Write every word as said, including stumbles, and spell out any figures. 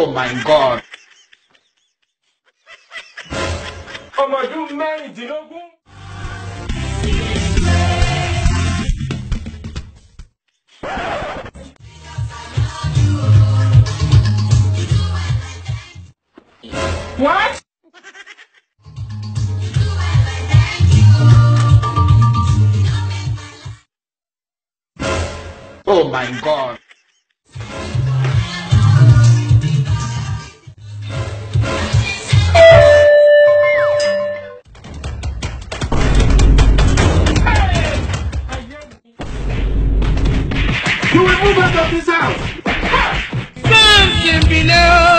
Oh my God. Ọmọ ọdún mẹ́rìndínlógún. What? Oh my God. You will move out of this house! Something below!